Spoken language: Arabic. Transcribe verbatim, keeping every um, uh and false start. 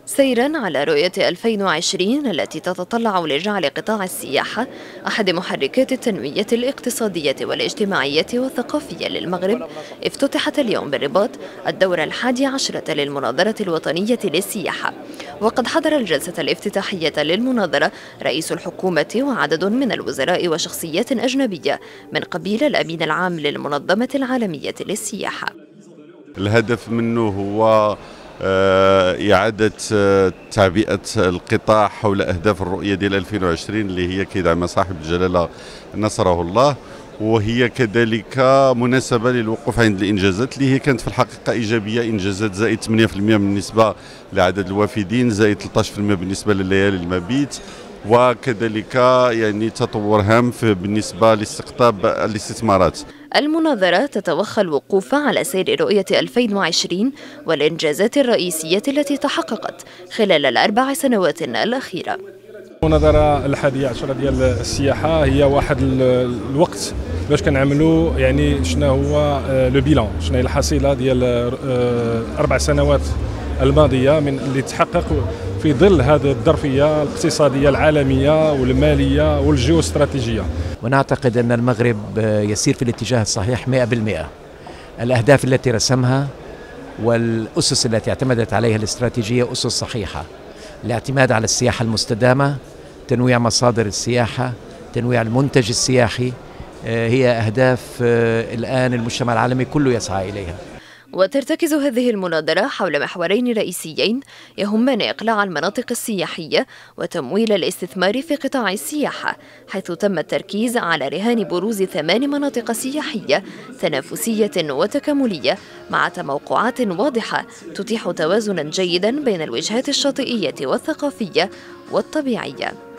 سيراً على رؤية ألفين وعشرين التي تتطلع لجعل قطاع السياحة أحد محركات التنمية الاقتصادية والاجتماعية والثقافية للمغرب، افتتحت اليوم بالرباط الدورة الحادية عشرة للمناظرة الوطنية للسياحة. وقد حضر الجلسة الافتتاحية للمناظرة رئيس الحكومة وعدد من الوزراء وشخصيات أجنبية من قبيل الأمين العام للمنظمة العالمية للسياحة. الهدف منه هو إعادة تعبئة القطاع حول أهداف الرؤية ديال ألفين وعشرين اللي هي كيدعمها صاحب الجلالة نصره الله، وهي كذلك مناسبة للوقوف عند الإنجازات اللي هي كانت في الحقيقة إيجابية. إنجازات زائد ثمانية بالمئة بالنسبة لعدد الوافدين، زائد ثلاثة عشر بالمئة بالنسبة لليالي المبيت، وكذلك يعني تطور هام بالنسبة لاستقطاب الاستثمارات. المناظرة تتوخى الوقوف على سير رؤية ألفين وعشرين والإنجازات الرئيسية التي تحققت خلال الأربع سنوات الأخيرة. المناظرة الحادية عشرة ديال السياحة هي واحد الوقت باش كنعملوا يعني شنو هو لو بيلان، شنو هي الحصيلة ديال أربع سنوات الماضية من اللي تحقق في ظل هذه الظرفية الاقتصادية العالمية والمالية والجيوستراتيجية. ونعتقد أن المغرب يسير في الاتجاه الصحيح مئة بالمئة. الأهداف التي رسمها والأسس التي اعتمدت عليها الاستراتيجية أسس صحيحة. الاعتماد على السياحة المستدامة، تنويع مصادر السياحة، تنويع المنتج السياحي، هي أهداف الآن المجتمع العالمي كله يسعى إليها. وترتكز هذه المناظرة حول محورين رئيسيين يهمان إقلاع المناطق السياحية وتمويل الاستثمار في قطاع السياحة، حيث تم التركيز على رهان بروز ثمان مناطق سياحية تنافسية وتكاملية مع تموقعات واضحة تتيح توازنا جيدا بين الوجهات الشاطئية والثقافية والطبيعية.